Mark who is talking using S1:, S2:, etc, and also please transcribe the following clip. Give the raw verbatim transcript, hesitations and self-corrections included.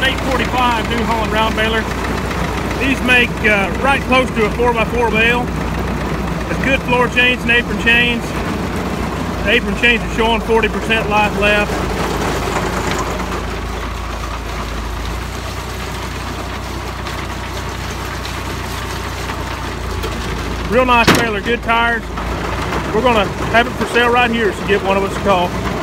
S1: eight forty-five New Holland round baler. These make uh, right close to a four by four bale. It's good floor chains and apron chains. The apron chains are showing forty percent life left. Real nice baler, good tires. We're gonna have it for sale right here, so give one of us a call.